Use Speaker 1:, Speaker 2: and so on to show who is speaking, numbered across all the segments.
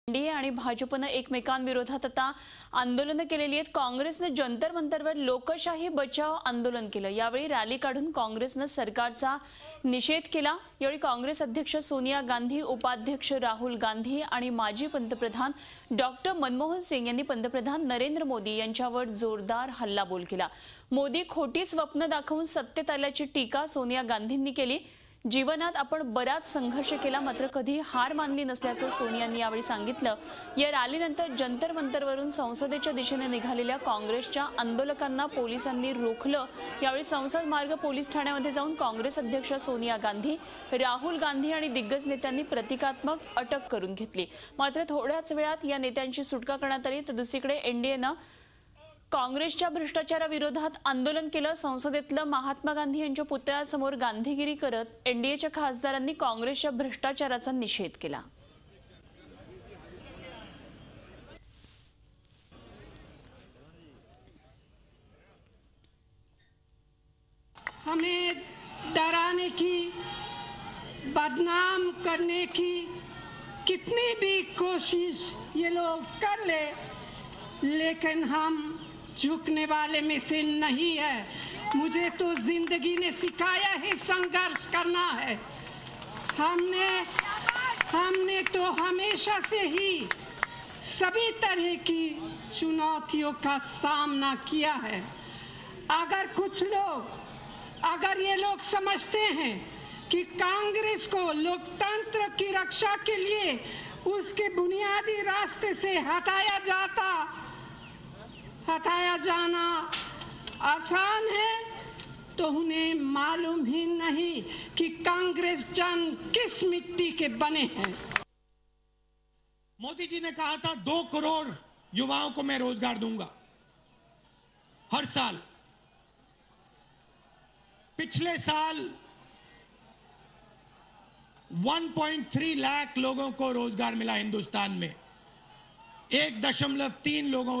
Speaker 1: NDA आणि भाजपनं एकमेकांविरोधात आता आंदोलनं केलेली आहेत। काँग्रेसने जंतर मंतरवर लोकशाही बचाव आंदोलन केलं। यावेळी रॅली काढून काँग्रेसनं सरकारचा निषेध केला। यावेळी काँग्रेस अध्यक्ष सोनिया गांधी, उपाध्यक्ष राहुल गांधी आणि माजी पंतप्रधान डॉक्टर मनमोहन सिंग यांनी पंतप्रधान नरेंद्र मोदी यांच्यावर जोरदार हल्लाबोल केला। मोदी खोटी स्वप्न दाखवून सत्तेत आल्याची टीका सोनिया गांधींनी केली। जीवनात आपण बराच संघर्ष केला, मात्र कधी हार मानली नसल्याचं सोनियांनी यावेळी सांगितलं। या रॅलीनंतर जंतर मंतरवरून संसदेच्या दिशेने निघालेल्या काँग्रेसच्या आंदोलकांना पोलिसांनी रोखलं। यावेळी संसद मार्ग पोलीस ठाण्यामध्ये जाऊन काँग्रेस अध्यक्ष सोनिया गांधी, राहुल गांधी आणि दिग्गज नेत्यांनी प्रतिकात्मक अटक करून घेतली। मात्र थोड्याच वेळात या नेत्यांची सुटका करण्यात आली। तर दुसरीकडे एनडीएनं काँग्रेसच्या भ्रष्टाचाराविरोधात आंदोलन केलं। संसदेतलं महात्मा गांधी यांच्या पुतळ्यासमोर गांधीगिरी करत एनडीएच्या खासदारांनी काँग्रेसच्या भ्रष्टाचाराचा निषेध केला।
Speaker 2: हमें डराने की, बदनाम करने की कितनी भी कोशिश ये लोग कर ले, लेकिन हम झुकने वाले में से नहीं है। मुझे तो जिंदगी ने सिखाया ही संघर्ष करना है। हमने तो हमेशा से ही सभी तरह की चुनौतियों का सामना किया है। अगर ये लोग समझते हैं कि कांग्रेस को लोकतंत्र की रक्षा के लिए उसके बुनियादी रास्ते से हटाया जाना आसान है, तो उन्हें मालूम ही नहीं कि कांग्रेस जन किस मिट्टी के बने हैं।
Speaker 3: मोदी जी ने कहा था 2 करोड़ युवाओं को मैं रोजगार दूंगा हर साल। पिछले साल 1.3 लाख लोगों को रोजगार मिला हिंदुस्तान में। 1.3 लोगों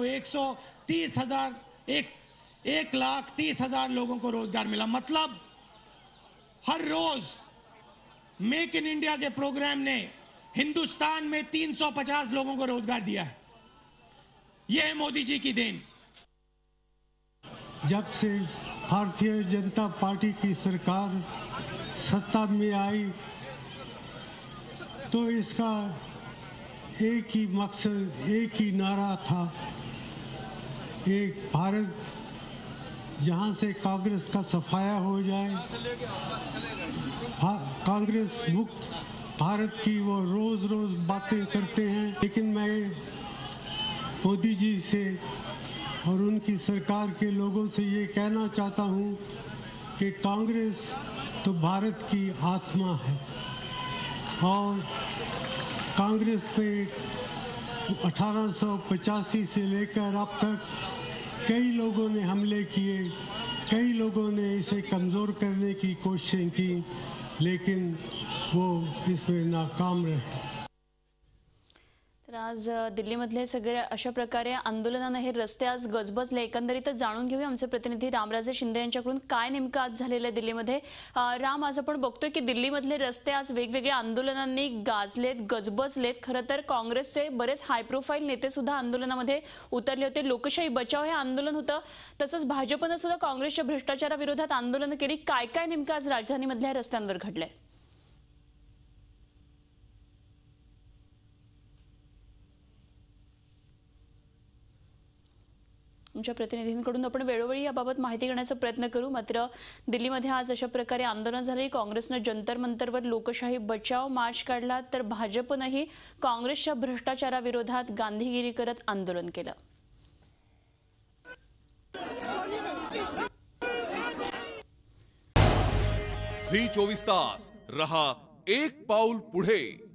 Speaker 3: 1,30,000 लोगों को रोजगार मिला। मतलब हर रोज मेक इन इंडिया के प्रोग्राम ने हिंदुस्तान में 350 लोगों को रोजगार दिया है। यह है मोदी जी की देन।
Speaker 4: जब से भारतीय जनता पार्टी की सरकार सत्ता में आई तो इसका एक ही मकसद, एक ही नारा था, एक भारत जहां से कांग्रेस का सफाया हो जाए, कांग्रेस मुक्त भारत की वो रोज रोज बातें करते हैं। लेकिन मैं मोदी जी से और उनकी सरकार के लोगों से ये कहना चाहता हूं कि कांग्रेस तो भारत की आत्मा है और कांग्रेस पे 1885 से लेकर अब तक कई लोगों ने हमले किए, कई लोगों ने इसे कमज़ोर करने की कोशिश की, लेकिन वो इसमें नाकाम रहे।
Speaker 1: तर आज दिल्लीमधले सगळे अशा प्रकारे आंदोलनाने हे रस्ते आज गजबजले। एकंदरीतच जाणून घेऊया आमचे प्रतिनिधी रामराजे शिंदे यांच्याकडून काय नेमकं आज झालेलं आहे दिल्लीमध्ये। राम, आज आपण बघतोय की दिल्लीमधले रस्ते आज वेगवेगळ्या आंदोलनांनी गाजलेत, गजबजलेत। खरं तर काँग्रेसचे बरेच हाय प्रोफाईल नेते सुद्धा आंदोलनामध्ये उतरले होते। लोकशाही बचाव हे आंदोलन होतं, तसंच भाजपनं सुद्धा काँग्रेसच्या भ्रष्टाचाराविरोधात आंदोलन केली। काय काय नेमकं आज राजधानीमधल्या रस्त्यांवर घडलंय? आमच्या प्रतिनिधींकडून आपण वेळोवेळी याबाबत माहिती घेण्याचा प्रयत्न करू। मात्र दिल्लीमध्ये आज अशा प्रकारे आंदोलन झाले। काँग्रेसनं जंतर मंतरवर लोकशाही बचाव मार्च काढला, तर भाजपनंही काँग्रेसच्या भ्रष्टाचाराविरोधात गांधीगिरी करत आंदोलन केलं।
Speaker 5: झी 24 तास रहा एक पाऊल पुढे।